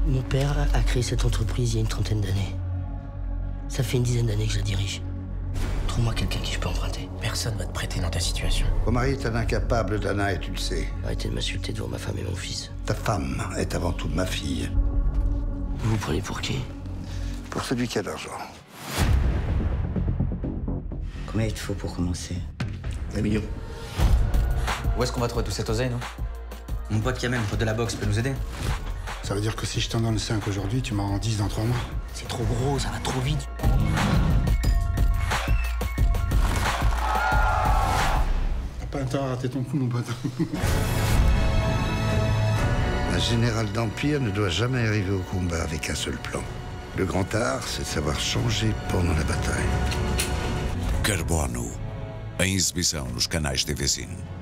Mon père a créé cette entreprise il y a une trentaine d'années. Ça fait une dizaine d'années que je la dirige. Trouve-moi quelqu'un qui je peux emprunter. Personne va te prêter dans ta situation. Ton mari est un incapable, Dana, et tu le sais. Arrêtez de m'insulter devant ma femme et mon fils. Ta femme est avant tout ma fille. Vous vous prenez pour qui? Pour celui qui a de l'argent. Combien il te faut pour commencer? 1 million. Où est-ce qu'on va trouver tout cet oseille, non? Mon pote Kamel, pote de la boxe, peut nous aider? Ça veut dire que si je t'en donne 5 aujourd'hui, tu m'en rends 10 dans 3 mois. C'est trop gros, ça va trop vite. T'as pas intérêt à rater ton coup, mon pote. Un général d'Empire ne doit jamais arriver au combat avec un seul plan. Le grand art, c'est de savoir changer pendant la bataille. Carbono, em exibição nos canais TVZine.